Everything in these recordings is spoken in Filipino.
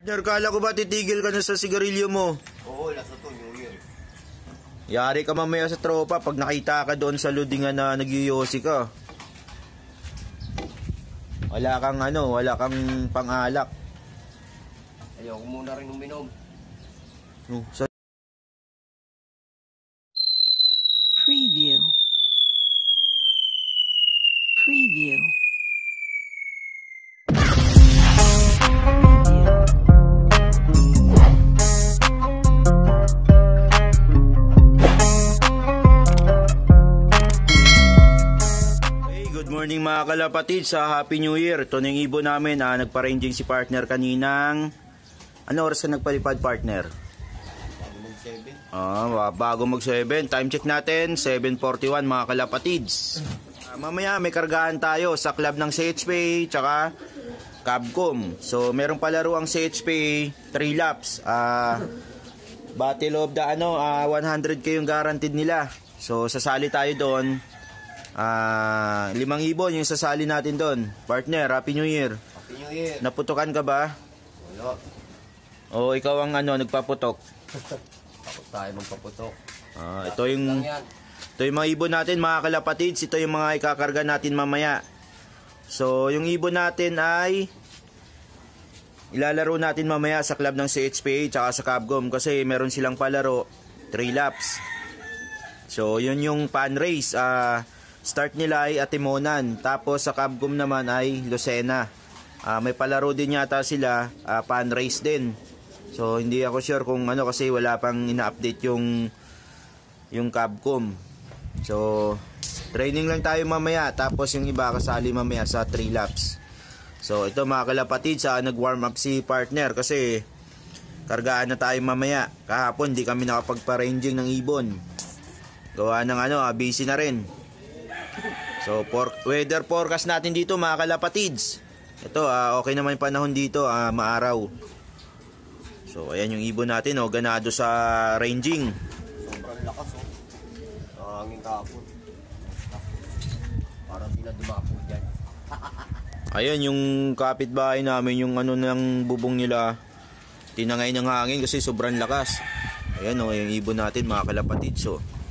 Partner, kala ko ba titigil ka na sa sigarilyo mo? Oo, lasa to, New Year. Yari ka mamaya sa tropa pag nakita ka doon sa ludingan na nagyuyosi ka. Wala kang pang-alak. Ayoko muna rin uminom. Preview. Good morning mga kalapatid, sa Happy New Year. Ito na yung ibon namin. Nagpa-ranging si partner kaninang. Ano oras ka nagpalipad, partner? Bago mag-7. Time check natin, 7:41 mga kalapatids. Mamaya may kargahan tayo sa club ng CHP tsaka Capcom. So merong palaro ang CHP 3 laps. Battle of the 100k yung guaranteed nila. So sasali tayo doon. 5,000 yung sasali natin doon. Partner, Happy New Year. Happy New Year. Naputukan ka ba? Wala. O ikaw ang nagpaputok? Takot tayo magpaputok. Ito yung mga ibon natin mga kalapatids. Ito yung mga ikakarga natin mamaya. So yung ibon natin ay ilalaro natin mamaya sa club ng CHPA tsaka sa Capcom kasi meron silang palaro 3 laps. So yun yung pan race. Start nila ay Atimonan, tapos sa Capcom naman ay Lucena. May palaro din yata sila, pan race din. So hindi ako sure kung kasi wala pang ina-update yung Capcom. So training lang tayo mamaya, tapos yung iba kasali mamaya sa 3 laps. So ito mga kalapatid, nag-warm up si partner kasi kargaan na tayo mamaya. Kahapon di kami nakapagpa-ranging ng ibon. Gawa ng busy na rin. So weather forecast natin dito mga kalapatids. Ito okay naman yung panahon dito, maaraw. So ayan yung ibon natin, ganado sa ranging. Sobrang lakas hangin kahapon. Parang di na dumapo dyan. Ayan yung kapitbahay namin, yung ng bubong nila tinangay ng hangin kasi sobrang lakas. Ayan yung ibon natin mga kalapatids.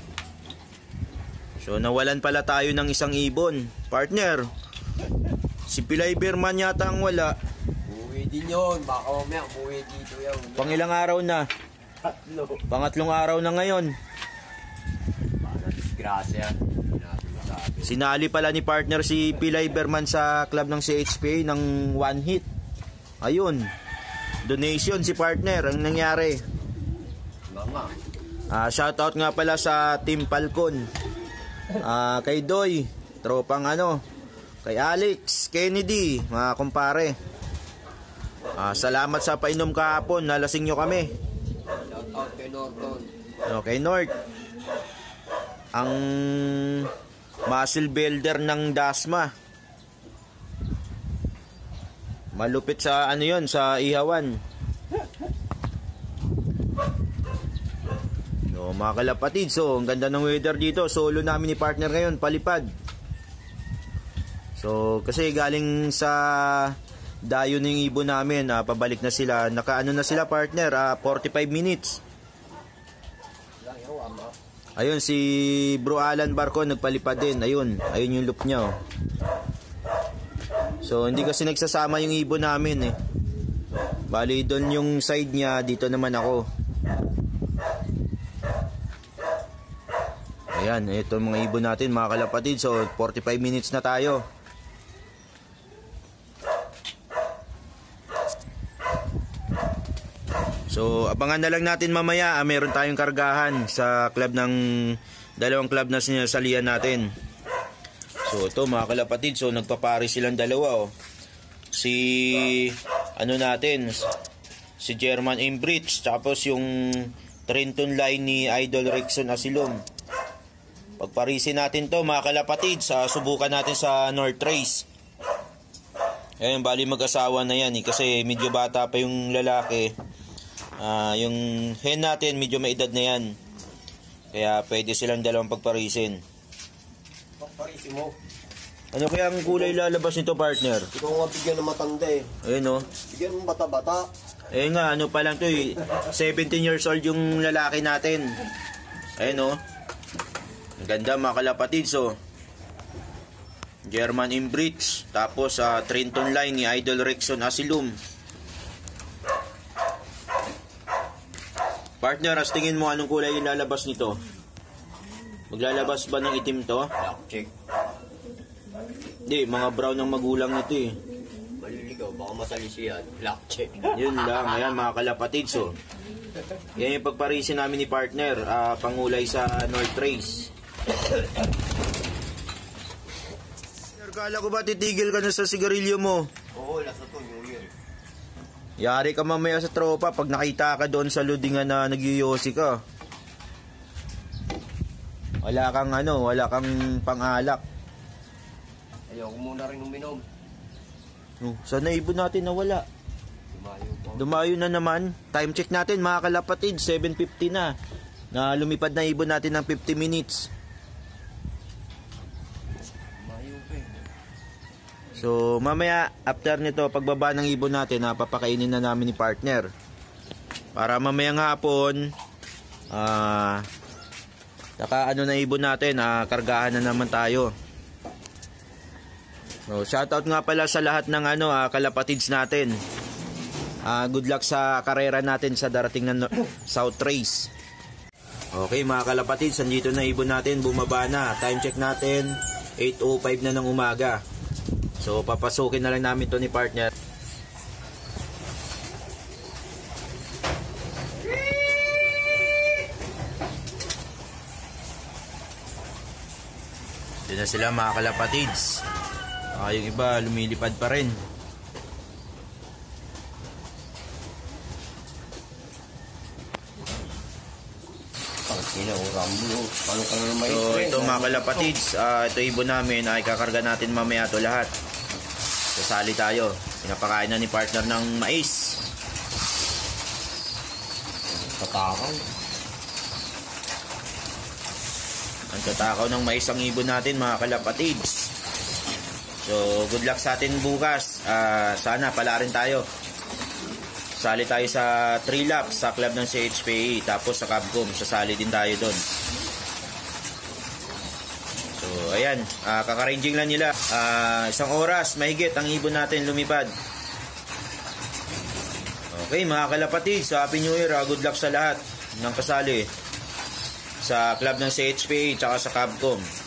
So nawalan pala tayo ng isang ibon. Partner, si Pilay Berman yata ang wala. Buwi din yun. Baka mamaya buwi dito yan. Pangilang araw na? Pangatlong araw na ngayon. Parang disgrasya. Sinali pala ni partner si Pilay Berman sa club ng CHPA ng 1 hit. Ayun, donation si partner ang nangyari. Shoutout nga pala sa Team Falcon. Kay Doy, tropang kay Alex, Kennedy, mga kumpare. Salamat sa painom kahapon, nalasing nyo kami. Shout out kay Norton. Kay North, ang muscle builder ng Dasma. Malupit sa sa ihawan. Mga kalapatid, ang ganda ng weather dito. Solo namin ni partner ngayon, palipad. So kasi galing sa dayo ng ibon namin, pabalik na sila. Nakaano na sila partner, 45 minutes. Ayun si Bro Alan Barco nagpalipad din. Ayun yung loop niya. So hindi kasi nagsasama yung ibon namin Bali doon yung side niya, dito naman ako. Ayan, ito mga ibon natin mga kalapatid. So 45 minutes na tayo. So abangan na lang natin mamaya, meron tayong kargahan sa club ng dalawang club na sinasalihan natin. So ito mga kalapatid, nagpapari silang dalawa Si natin, si German Imbridge, tapos yung Trenton line ni Idol Rickson Asilom. Pagparisin natin to mga kalapatid, subukan natin sa North Race. Ayun, bali mag-asawa na yan kasi medyo bata pa yung lalaki. Yung hen natin medyo may edad na yan. Kaya pwede silang dalawang pagparisin. Pagparisin mo. Ano kaya ang kulay lalabas nito partner? Ikaw nga bigyan ng matanda Ayun Bigyan mo bata-bata. Eh nga, ano pa lang to eh. 17 years old yung lalaki natin. Ayun oh. Ang ganda mga kalapatids oh. German Inbreeds. Tapos Trenton line ni Idol Rexon Asylum. Partner, as tingin mo anong kulay yung lalabas nito? Maglalabas ba ng itim to? Black check. Hindi, mga brown ang magulang nito eh. Maliligaw, baka masalisi yan. Black check. Yun lang, ayan mga kalapatids oh. Yan yung pagparisin namin ni partner, pangulay sa North Race. Kala ko ba titigil ka na sa sigarilyo mo? Oo, lasa to, New Year. Yari ka mamaya sa tropa pag nakita ka doon sa ludingan na nagyoyosi ka. Wala kang pangalak. Ayoko muna rin uminom. Sana ibon natin nawala. Dumayo po. Dumayo na naman. Time check natin mga kalapatid, 7:50 na. Na lumipad na ibon natin ng 50 minutes. Dumayo pa eh. So mamaya after nito pagbaba ng ibon natin papakainin na namin ni partner. Para mamayang hapon na ibon natin, kargahan na naman tayo. So, shoutout nga pala sa lahat ng kalapatids natin. Good luck sa karera natin sa darating na South Race. Okay mga kalapatids, andito na ibon natin, bumaba na. Time check natin 8:05 na ng umaga. So papasukin na lang namin to ni partner. Doon na sila mga kalapatids. Yung iba lumilipad pa rin. So ito mga kalapatids, ito ibon namin ay kakarga natin mamaya to lahat. Sasali tayo. Pinapakain na ni partner ng mais. Tatakaw. Ang tatakaw ng mais ang ibon natin mga kalapatids. So good luck sa atin bukas. Sana pala rin tayo. Sali tayo sa 3 laps sa club ng CHPA. Tapos sa Capcom, sasali din tayo doon. So ayan, kakaranging lang nila. 1 oras mahigit ang ibon natin lumipad. Okay mga kalapatids, Happy New Year. Good luck sa lahat ng kasali sa club ng CHPA tsaka sa Capcom.